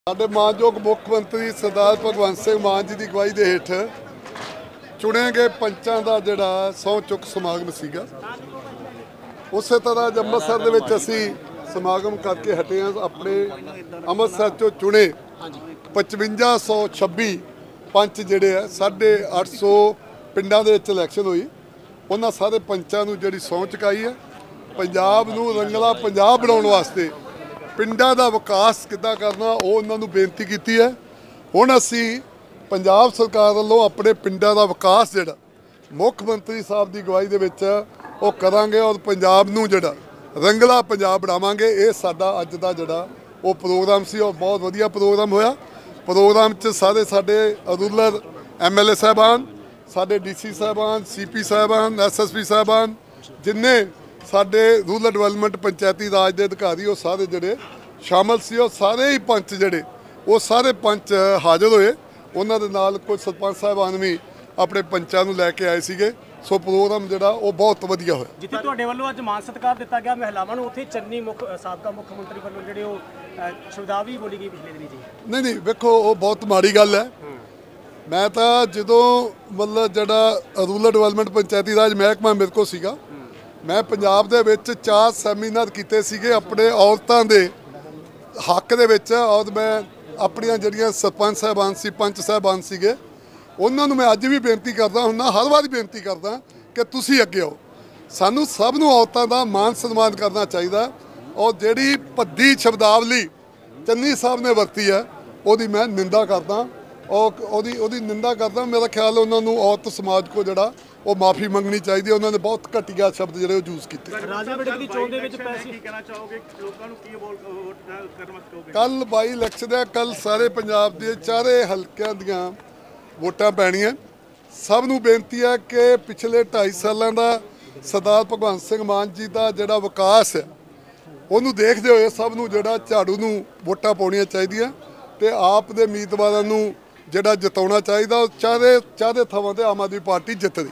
ਸਾਡੇ ਮਾਨਯੋਗ ਮੁੱਖ ਮੰਤਰੀ ਸਰਦਾਰ ਭਗਵੰਤ ਸਿੰਘ ਮਾਨ जी की अगवाई के हेठ चुने गए पंचां का जिहड़ा सहुं चुक समागम सीगा। उस तरह अमृतसर दे विच असीं समागम करके हटे हैं। अपने अमृतसर चों चुने 5526 पंच जिहड़े है 850 पिंडां दे विच इलैक्शन हुई। उन्हां सारे पंचां नूं जिहड़ी सहुं चुकाई है पंजाब नूं रंगला पंजाब बनाउण वास्ते पिंडां दा विकास किद्दां करना वो उन्होंने बेनती की है। हुण असीं पंजाब सरकार वालों अपने पिंडां दा विकास जिहड़ा मुख मंत्री साहब की अगवाई दे विच वो करांगे और पंजाब नूं जिहड़ा रंगला पंजाब बनावांगे। ये साडा अज दा जिहड़ा वो प्रोग्राम सी और बहुत वधिया प्रोग्राम होया। प्रोग्राम च सारे साडे रूरल MLA साहबान, साडे DC साहबान, CP साहबान, SSP साहबान, जिन्ने साडे रूरल डिवेलपमेंट पंचायती राज के अधिकारी वो सारे जिहड़े शामिल सी और सारे ही पंच जिहड़े वो सारे पंच हाज़र होए। उन्हां दे नाल कुछ सरपंच साहबान भी अपने पंचां नूं लैके आए सीगे। सो प्रोग्राम जिहड़ा वो बहुत वधिया होया। जिथे तुहाडे वल्लों अज मान सत्कार दिता गया महिलावां नूं उत्थे चन्नी साबका मुख मंत्री वल्लों जिहड़े वो शब्दावली बोली गई पिछले दिनी जी। नहीं वेखो वो बहुत माड़ी गल है। मैं तो जदों मतलब जिहड़ा रूरल डिवेलपमेंट पंचायती राज महकमा मेरे को सीगा, मैं पंजाब दे विच 4 सैमीनार कीते सीगे अपने औरतां दे हक दे विच। और मैं अपनियां जिहड़ियां सरपंच साहबान सी, पंच साहबान सीगे, उन्हां नूं मैं अज भी बेनती करदा हुंदा, हर वार बेनती करदा कि तुसीं अगे आओ। सानूं सब नूं औरतां दा मान सन्मान करना चाहिदा। और जिहड़ी भद्दी शब्दावली चन्नी साहब ने वरती है उहदी मैं निंदा करदा और उहदी निंदा करदा। मेरा ख्याल है उन्हां नूं औरत समाज को जिहड़ा वो माफ़ी मंगनी चाहिए। उन्होंने बहुत घटिया शब्द जो यूज़ किए। कल बाई इलैक्शन है, कल सारे पंजाब के चारे हल्कों दियां वोटां पैणियां। सब नूं बेनती है कि पिछले 2.5 सालों का सरदार भगवंत सिंह मान जी का जिहड़ा विकास है उन्होंने देखते हुए सब नूं जिहड़ा झाड़ू नूं वोटां पाउणियां चाहिए ते आप दे उम्मीदवारां नूं जिहड़ा जिताउणा चाहिए। चारे थावां ते आम आदमी पार्टी जितदी।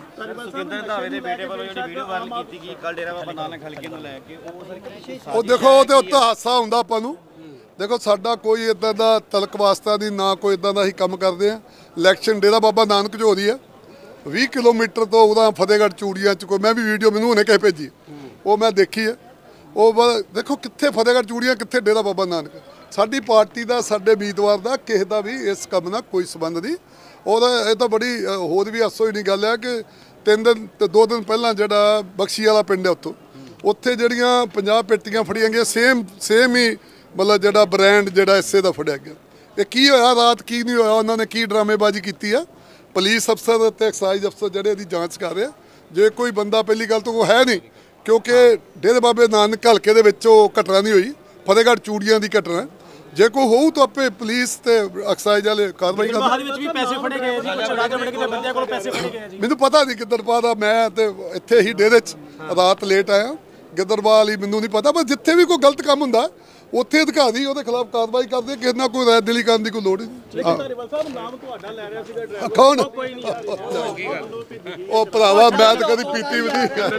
वो देखो वो उत्ते हादसा हुंदा आपां नूं। देखो साडा कोई इदां दा तलक वास्ता नहीं, ना कोई इदां दा ही काम करदे हैं। इलैक्शन डेरा बाबा नानक जो हो रही है 20 किलोमीटर तो उदा फतेहगढ़ चूड़ियां च कोई मैं भी वीडियो मैनूं हुणे कहे भेजी वो मैं देखी है। वो देखो कित्थे फतेहगढ़ चूड़ियां कित्थे डेरा बाबा नानक। साडी पार्टी का साडे उम्मीदवार का किसी का भी इस काम नाल कोई संबंध नहीं। और ये तो बड़ी होर भी हासो ही नहीं गल है कि 3 दिन ते 2 दिन पहला जिहड़ा बख्शी वाला पिंड है उत्थे जिहड़ियां 50 पेटियां फड़ियां गई सेम ही मतलब जिहड़ा ब्रांड जिहड़ा इसे दा फड़िया गया। ये की होया रात की नहीं होया, उन्होंने की ड्रामेबाजी की है। पुलिस अफसर ते एक्साइज अफसर जिहड़े दी जांच कर रहे। जे कोई बंदा पहली गल तो वो है नहीं, क्योंकि डेरे बाबे नानक हल्के दे विच घटना नहीं हुई, फतेहगढ़ चूड़ियां की घटना। जे कोई हो तो आपे पुलिस ते एक्साइज वाले कार्रवाई कर। मैनूं पता नहीं किधर पादा, मैं ते इत्थे ही डेरे च रात लेट आया। गिद्दरबाल ही मैनूं नहीं पता, पर जिथे भी कोई गलत काम हुंदा उत्थे अधिकारी उहदे खिलाफ कार्रवाई करदे। किसी ना कोई राय दिली करन दी कोई लोड़ नहीं। कौन ओ भरावा मैं तो कदी पीती भी नहीं।